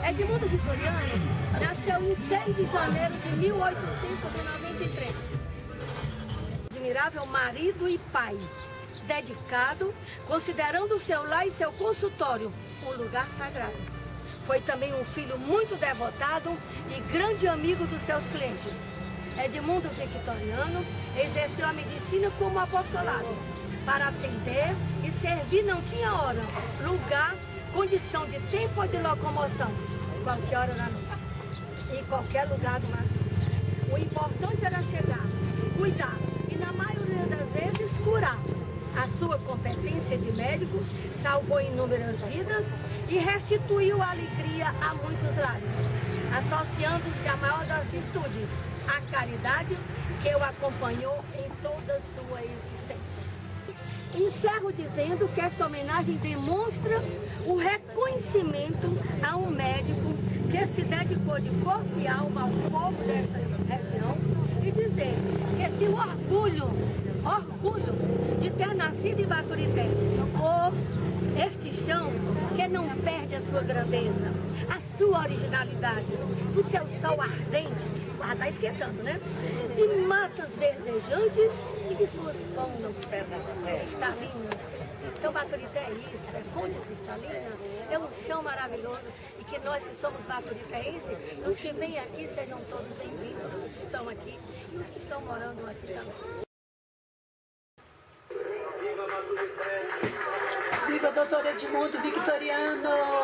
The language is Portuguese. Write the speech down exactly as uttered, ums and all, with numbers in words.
Edmundo Vitoriano nasceu em seis de janeiro de mil oitocentos e noventa e três. Admirável marido e pai, dedicado, considerando o seu lar e seu consultório um lugar sagrado. Foi também um filho muito devotado e grande amigo dos seus clientes. Edmundo Vitoriano exerceu a medicina como apostolado. Para atender e servir não tinha hora, lugar, condição de tempo ou de locomoção, qualquer hora da noite, em qualquer lugar do maciço. O importante era chegar, cuidar e, na maioria das vezes, curar. A sua competência de médico salvou inúmeras vidas e restituiu a alegria a muitos lares, associando-se à maior das virtudes, a caridade, que o acompanhou em toda a sua existência. Encerro dizendo que esta homenagem demonstra o reconhecimento a um médico que se dedicou de corpo e alma ao povo desta região e dizer que tem orgulho, orgulho de ter nascido em Baturité, por este chão que não perde a sua grandeza, a sua originalidade, o seu sol ardente, ah, está esquentando, né? De matas verdejantes e de suas fontes cristalinas. Então Baturité é isso, é fonte cristalina, é um chão maravilhoso e que nós que somos baturitenses, os que vêm aqui sejam todos bem-vindos, os que estão aqui e os que estão morando aqui também. Viva doutor Edmundo Vitoriano!